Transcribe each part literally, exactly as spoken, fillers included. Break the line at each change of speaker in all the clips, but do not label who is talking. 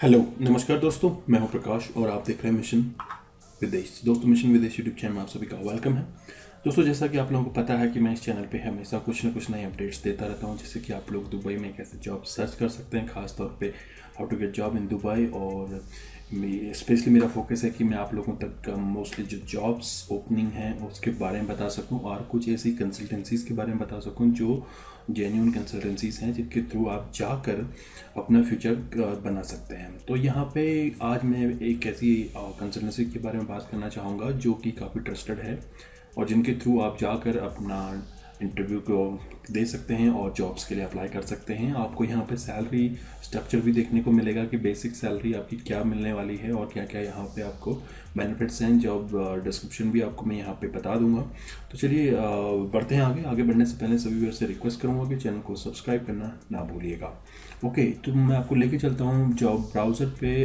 Hello नमस्कार दोस्तों, मैं हूं प्रकाश और आप देख रहे हैं मिशन विदेश। दोस्तों, मिशन विदेश यूट्यूब चैनल में आप सभी का वेलकम है। दोस्तों, जैसा कि आप लोगों को पता है कि मैं इस चैनल पे हमेशा कुछ ना कुछ नए अपडेट्स देता रहता हूं, जैसे कि आप लोग दुबई में कैसे जॉब सर्च कर सकते हैं, खास तौर पे how to get job in Dubai. और स्पेशली मेरा फोकस है कि मैं आप लोगों तक मोस्टली जो जॉब्स ओपनिंग हैं उसके बारे में बता सकूं और कुछ ऐसी कंसल्टेंसीज़ के बारे में बता सकूं जो जेन्यून कंसल्टेंसीज हैं जिनके थ्रू आप जाकर अपना फ्यूचर बना सकते हैं। तो यहाँ पे आज मैं एक ऐसी कंसल्टेंसी के बारे में बात करना चाहूँगा जो कि काफ़ी ट्रस्टेड है और जिनके थ्रू आप जाकर अपना इंटरव्यू को दे सकते हैं और जॉब्स के लिए अप्लाई कर सकते हैं। आपको यहाँ पे सैलरी स्ट्रक्चर भी देखने को मिलेगा कि बेसिक सैलरी आपकी क्या मिलने वाली है और क्या क्या यहाँ पे आपको बेनिफिट्स हैं। जॉब डिस्क्रिप्शन भी आपको मैं यहाँ पे बता दूंगा। तो चलिए बढ़ते हैं आगे। आगे बढ़ने से पहले सभी व्यूअर्स से रिक्वेस्ट करूँगा कि चैनल को सब्सक्राइब करना ना भूलिएगा। ओके, तो मैं आपको लेके चलता हूँ जॉब ब्राउज़र पे।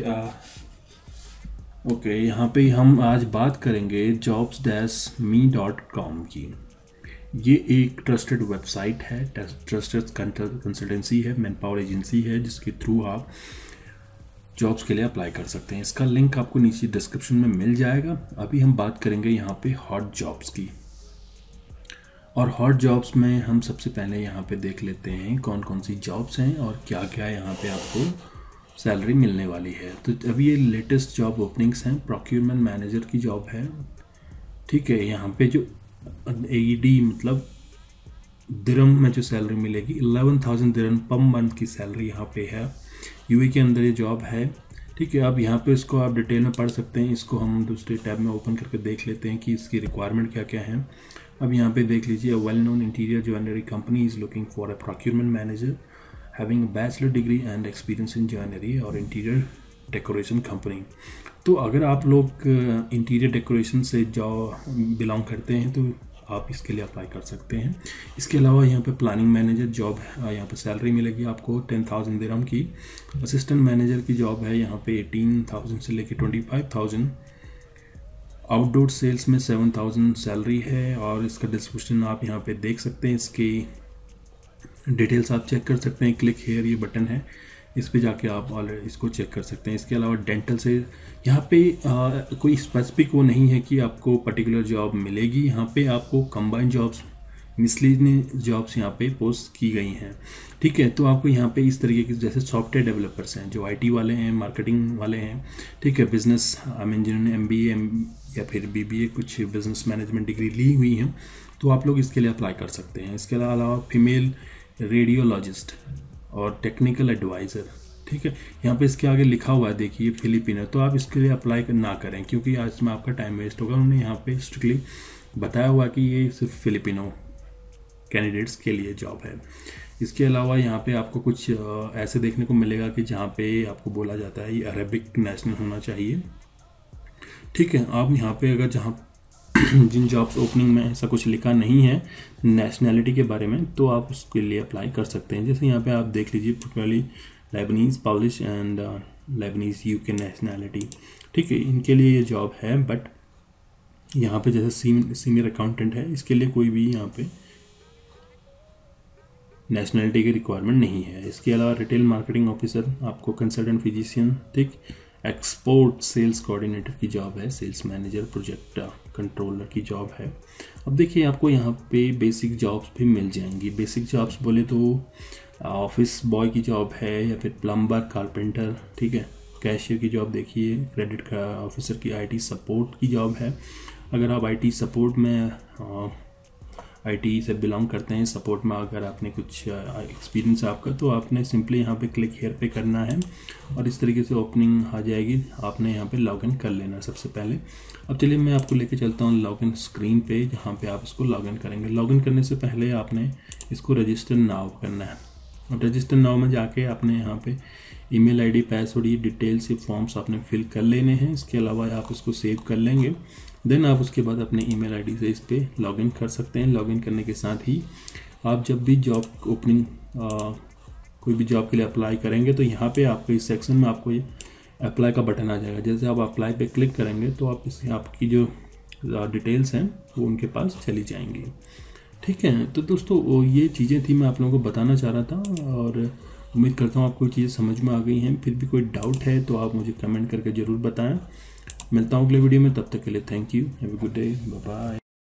ओके okay, यहाँ पे हम आज बात करेंगे jobs dash me dot com की। ये एक ट्रस्टेड वेबसाइट है, ट्रस्टेड कंसल्टेंसी है, मैन पावर एजेंसी है जिसके थ्रू आप जॉब्स के लिए अप्लाई कर सकते हैं। इसका लिंक आपको नीचे डिस्क्रिप्शन में मिल जाएगा। अभी हम बात करेंगे यहाँ पे हॉट जॉब्स की। और हॉट जॉब्स में हम सबसे पहले यहाँ पे देख लेते हैं कौन कौन सी जॉब्स हैं और क्या क्या यहाँ पे आपको सैलरी मिलने वाली है। तो अभी ये लेटेस्ट जॉब ओपनिंग्स हैं। प्रोक्योरमेंट मैनेजर की जॉब है, ठीक है। यहाँ पे जो एडी मतलब दिरम में जो सैलरी मिलेगी इलेवन थाउजेंड दिरम पर मंथ की सैलरी यहाँ पे है। यूए के अंदर ये जॉब है, ठीक है। अब यहाँ पे इसको आप डिटेल में पढ़ सकते हैं। इसको हम दूसरे टैब में ओपन करके देख लेते हैं कि इसकी रिक्वायरमेंट क्या क्या है। अब यहाँ पे देख लीजिए, well known interior jewellery company is looking for a procurement manager having a bachelor degree and experience in jewellery और इंटीरियर डेकोरेशन कंपनी। तो अगर आप लोग इंटीरियर डेकोरेशन से जो बिलोंग करते हैं तो आप इसके लिए अप्लाई कर सकते हैं। इसके अलावा यहाँ पे प्लानिंग मैनेजर जॉब है, यहाँ पे सैलरी मिलेगी आपको टेन थाउजेंड दिरहम की। असिस्टेंट मैनेजर की जॉब है यहाँ पे एटीन थाउजेंड से लेके twenty five thousand. Outdoor sales में सेवन थाउजेंड सैलरी है और इसका डिस्क्रिप्शन आप यहाँ पे देख सकते हैं। इसकी डिटेल्स आप चेक कर सकते हैं। क्लिक हेयर ये बटन है, इस पे जाके आप ऑलरेडी इसको चेक कर सकते हैं। इसके अलावा डेंटल से यहाँ पे आ, कोई स्पेसिफिक वो नहीं है कि आपको पर्टिकुलर जॉब मिलेगी। यहाँ पे आपको कंबाइंड जॉब्स, मिसलीनियस जॉब्स यहाँ पे पोस्ट की गई हैं, ठीक है। तो आपको यहाँ पे इस तरीके के जैसे सॉफ्टवेयर डेवलपर्स हैं जो आईटी वाले हैं, मार्केटिंग वाले हैं, ठीक है, बिजनेस आई मीन जिन्होंने एमबीए या फिर बीबीए कुछ बिजनेस मैनेजमेंट डिग्री ली हुई हैं, तो आप लोग इसके लिए अप्लाई कर सकते हैं। इसके अलावा फीमेल रेडियोलॉजिस्ट और टेक्निकल एडवाइज़र, ठीक है। यहाँ पे इसके आगे लिखा हुआ है देखिए फिलिपिनो, तो आप इसके लिए अप्लाई ना करें क्योंकि आज में आपका टाइम वेस्ट होगा। उन्होंने यहाँ पे स्ट्रिक्टली बताया हुआ कि ये सिर्फ फिलिपिनो कैंडिडेट्स के लिए जॉब है। इसके अलावा यहाँ पे आपको कुछ ऐसे देखने को मिलेगा कि जहाँ पे आपको बोला जाता है ये अरेबिक नेशनल होना चाहिए, ठीक है। आप यहाँ पे अगर जहाँ जिन जॉब्स ओपनिंग में ऐसा कुछ लिखा नहीं है नेशनैलिटी के बारे में, तो आप उसके लिए अप्लाई कर सकते हैं। जैसे यहाँ पे आप देख लीजिए, particularly Lebanese, Polish and Lebanese UK nationality, ठीक है, इनके लिए ये जॉब है। बट यहाँ पे जैसे सीनियर अकाउंटेंट है, इसके लिए कोई भी यहाँ पे नेशनैलिटी की रिक्वायरमेंट नहीं है। इसके अलावा रिटेल मार्केटिंग ऑफिसर, आपको कंसल्टेंट फिजिशियन, ठीक, एक्सपोर्ट सेल्स कोऑर्डिनेटर की जॉब है, सेल्स मैनेजर, प्रोजेक्ट कंट्रोलर की जॉब है। अब देखिए आपको यहाँ पे बेसिक जॉब्स भी मिल जाएंगी। बेसिक जॉब्स बोले तो ऑफिस बॉय की जॉब है या फिर प्लम्बर, कारपेंटर, ठीक है, कैशियर की जॉब देखिए, क्रेडिट का ऑफिसर की, आईटी सपोर्ट की जॉब है। अगर आप आईटी सपोर्ट में आईटी से बिलोंग करते हैं, सपोर्ट में अगर आपने कुछ एक्सपीरियंस है आपका, तो आपने सिंपली यहाँ पे क्लिक हेयर पे करना है और इस तरीके से ओपनिंग आ जाएगी। आपने यहाँ पे लॉगिन कर लेना सबसे पहले। अब चलिए मैं आपको लेके चलता हूँ लॉगिन स्क्रीन पे, जहाँ पे आप इसको लॉगिन करेंगे। लॉगिन करने से पहले आपने इसको रजिस्टर नाउ करना है और रजिस्टर नाउ में जाके आपने यहाँ पे ईमेल आईडी, पासवर्ड, ये डिटेल्स, ये फॉर्म्स आपने फिल कर लेने हैं। इसके अलावा आप इसको सेव कर लेंगे। देन आप उसके बाद अपने ईमेल आईडी से इस पर लॉगिन कर सकते हैं। लॉगिन करने के साथ ही आप जब भी जॉब ओपनिंग कोई भी जॉब के लिए अप्लाई करेंगे तो यहाँ पे आपको इस सेक्शन में आपको ये अप्लाई का बटन आ जाएगा। जैसे आप अप्लाई पे क्लिक करेंगे तो आप इससे आपकी जो डिटेल्स हैं वो उनके पास चली जाएंगी, ठीक है। तो दोस्तों ये चीज़ें थी मैं आप लोगों को बताना चाह रहा था। और उम्मीद करता हूँ आपको ये चीज़ें समझ में आ गई हैं। फिर भी कोई डाउट है तो आप मुझे कमेंट करके ज़रूर बताएं। मिलता हूँ अगले वीडियो में, तब तक के लिए thank you, have a good day, bye bye.